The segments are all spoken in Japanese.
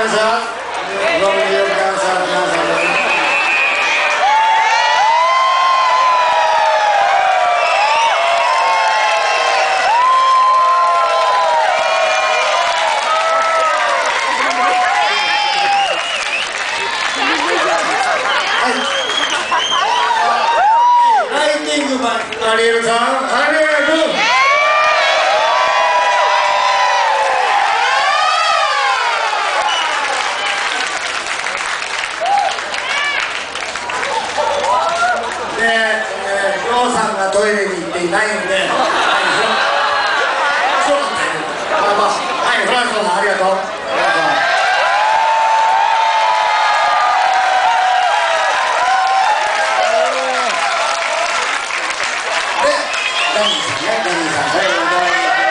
감사. 너무 감사합니다. 라이팅 마리엘さん、ありがとう。りょうさんがトイレに行っていないんで、そうなんだよ。はい、フランスさんありがとう。で、ダニーさんね、ダニーさん、はい、どうも。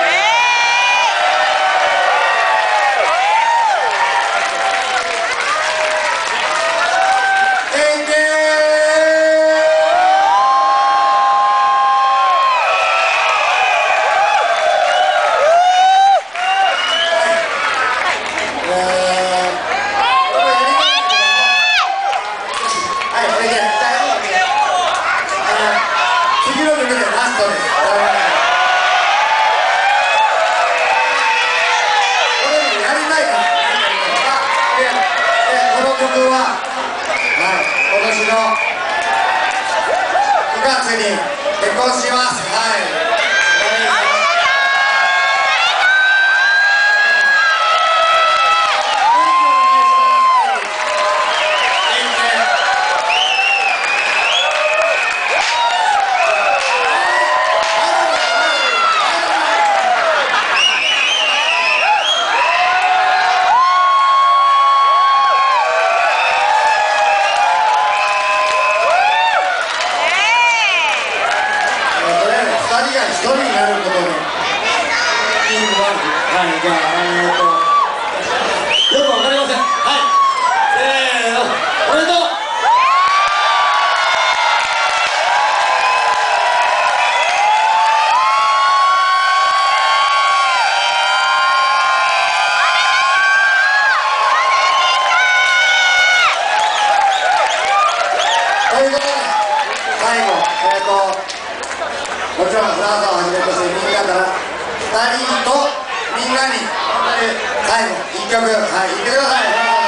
今年の9月に結婚します。はい。一人になることでいいのもある。はい、じゃあ、よくわかりません。はい、せーの、おめでとう。ということで、最後、もちろんフランスをはじめとしてみんなから2人とみんなに本当に最後1曲、はい、言ってください。